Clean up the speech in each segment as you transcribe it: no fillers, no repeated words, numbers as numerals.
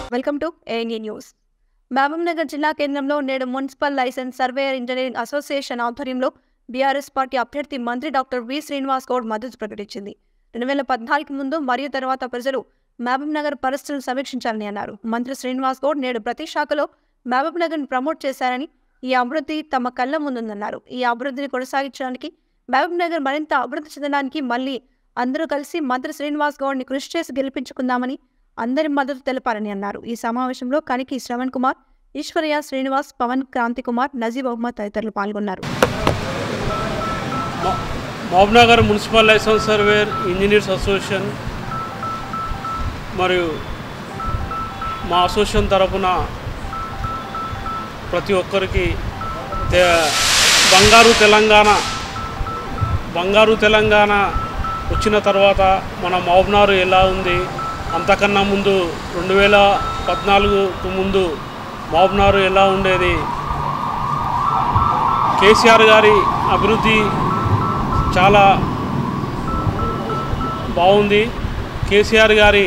Welcome to ANA news. Mahabubnagar జిల్లా కేంద్రంలో నేడు municipal licence surveyor engineering association ఆధ్వర్యంలో బీఆర్ఎస్ పార్టీ అభ్యర్థి మంత్రి డాక్టర్ వి. శ్రీనివాస్ గౌడ్ మద్దతు ప్రకటించింది. 2014 ముందు మరియు తర్వాత ప్రజలు మహబూబ్నగర్ పరిస్థితులను సమీక్షించాలని అన్నారు. మంత్రి శ్రీనివాస్ గౌడ్ నేడు ప్రతి శాఖలో మహబూబ్నగర్ను ప్రమోట్ చేశారని, ఈ అభివృద్ధి తమ కళ్ల ముందుందన్నారు. ఈ అభివృద్ధిని కొనసాగించడానికి, మహబూబ్నగర్ మరింత అభివృద్ధి చెందడానికి మళ్లీ అందరూ కలిసి మంత్రి శ్రీనివాస్ గౌడ్ని కృషి చేసి గెలిపించుకుందామని అందరి మద్దతు తెలపాలని అన్నారు. ఈ సమావేశంలో కనికి శ్రవణ్ కుమార్, ఈశ్వర్య, శ్రీనివాస్, పవన్, క్రాంతి కుమార్, నజీబ్ అహ్మద్ తదితరులు పాల్గొన్నారు. Mahabubnagar municipal licence surveyor engineers association మరియు మా అసోసియేషన్ తరఫున ప్రతి ఒక్కరికి బంగారు తెలంగాణ వచ్చిన తర్వాత మన మహబూబ్నగర్ ఎలా ఉంది, అంతకన్నా ముందు 2014కు ముందు మహబూబ్నగర్ ఎలా ఉండేది, కేసీఆర్ గారి అభివృద్ధి చాలా బాగుంది. కేసీఆర్ గారి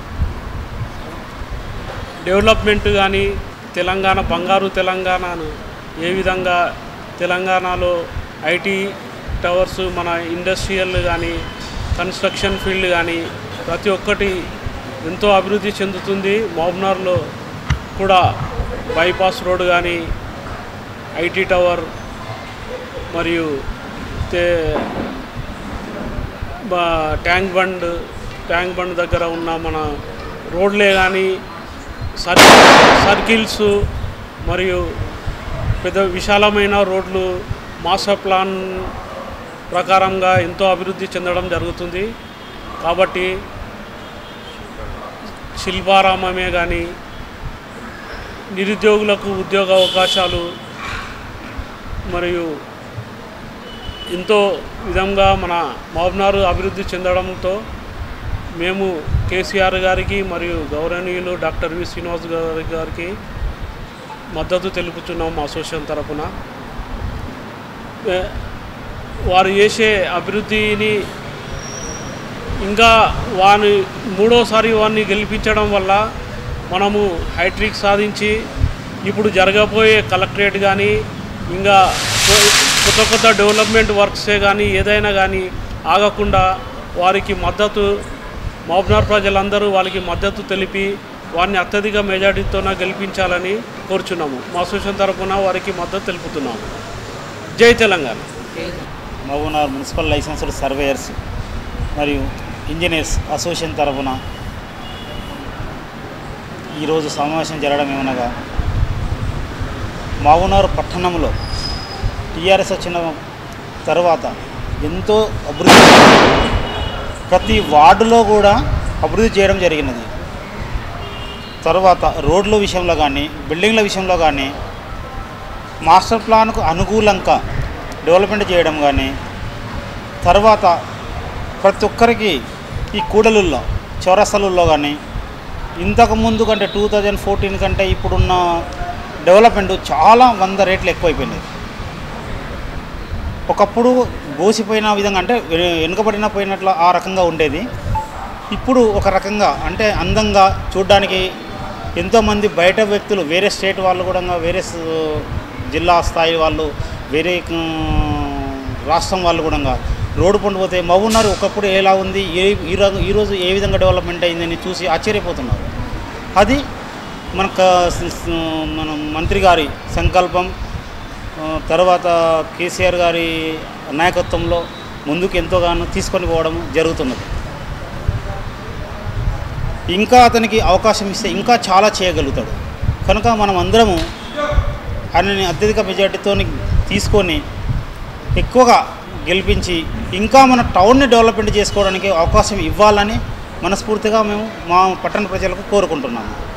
డెవలప్మెంట్ కానీ తెలంగాణ బంగారు తెలంగాణను ఏ విధంగా తెలంగాణలో ఐటీ టవర్స్, మన ఇండస్ట్రియల్ కానీ కన్స్ట్రక్షన్ ఫీల్డ్ కానీ ప్రతి ఒక్కటి ఎంతో అభివృద్ధి చెందుతుంది. మహబూబ్నగర్లో కూడా బైపాస్ రోడ్ కానీ, ఐటీ టవర్ మరియు ట్యాంక్ బండ్ దగ్గర ఉన్న మన రోడ్లే కానీ, సర్కిల్స్ మరియు పెద్ద విశాలమైన రోడ్లు మాస్టర్ ప్లాన్ ప్రకారంగా ఎంతో అభివృద్ధి చెందడం జరుగుతుంది. కాబట్టి శిల్పారామమే కానీ, నిరుద్యోగులకు ఉద్యోగ అవకాశాలు మరియు ఎంతో విధంగా మన మహబూబ్నగర్ అభివృద్ధి చెందడంతో మేము కేసీఆర్ గారికి మరియు గౌరవనీయులు డాక్టర్ వి. శ్రీనివాస్ గారికి మద్దతు తెలుపుతున్నాం. అసోసియేషన్ తరఫున వారు చేసే అభివృద్ధిని ఇంకా మూడోసారి వారిని గెలిపించడం వల్ల మనము హైట్రిక్ సాధించి ఇప్పుడు జరగబోయే కలెక్టరేట్ కానీ, ఇంకా కొత్త డెవలప్మెంట్ వర్క్సే కానీ ఏదైనా కానీ ఆగకుండా వారికి మద్దతు, మహబూబ్నగర్ ప్రజలందరూ వాళ్ళకి మద్దతు తెలిపి వారిని అత్యధిక మెజార్టీతో గెలిపించాలని కోరుచున్నాము. మా అసోసియేషన్ తరఫున వారికి మద్దతు తెలుపుతున్నాము. జై Telangana. Mahabubnagar municipal licensed surveyors మరియు ఇంజనీర్స్ అసోసియేషన్ తరఫున ఈరోజు సమావేశం జరగడం ఏమనగా, మహబూబ్నగర్ పట్టణంలో టీఆర్ఎస్ వచ్చిన తర్వాత ఎంతో అభివృద్ధి, ప్రతి వార్డులో కూడా అభివృద్ధి చేయడం జరిగినది. తర్వాత రోడ్ల విషయంలో కానీ, బిల్డింగ్ల విషయంలో కానీ, మాస్టర్ ప్లాన్కు అనుకూలంగా డెవలప్మెంట్ చేయడం కానీ, తర్వాత ప్రతి ఒక్కరికి ఈ కూడలుల్లో, చౌరస్తలలో కానీ ఇంతకుముందు కంటే 2014 కంటే ఇప్పుడున్న డెవలప్మెంట్ చాలా 100 రెట్లు ఎక్కువైపోయినాయి. ఒకప్పుడు బోసిపోయిన విధంగా అంటే వెనుకబడిన పోయినట్లు ఆ రకంగా ఉండేది. ఇప్పుడు ఒక రకంగా అంటే అందంగా చూడడానికి ఎంతోమంది బయట వ్యక్తులు, వేరే స్టేట్ వాళ్ళు కూడా, వేరే జిల్లా స్థాయి వాళ్ళు, వేరే రాష్ట్రం వాళ్ళు కూడా రోడ్డు పండిపోతే మహబూబ్నగర్ ఒకప్పుడు ఎలా ఉంది, ఈరోజు ఏ విధంగా డెవలప్మెంట్ అయిందని చూసి ఆశ్చర్యపోతున్నారు. అది మన మంత్రి గారి సంకల్పం, తర్వాత కేసీఆర్ గారి నాయకత్వంలో ముందుకు ఎంతోగానో తీసుకొని పోవడం జరుగుతున్నది. ఇంకా అతనికి అవకాశం ఇస్తే ఇంకా చాలా చేయగలుగుతాడు. కనుక మనం అందరము ఆయనని అత్యధిక మెజార్టీతో తీసుకొని ఎక్కువగా గెలిపించి ఇంకా మన టౌన్ని డెవలప్మెంట్ చేసుకోవడానికి అవకాశం ఇవ్వాలని మనస్ఫూర్తిగా మేము మా పట్టణ ప్రజలకు కోరుకుంటున్నాము.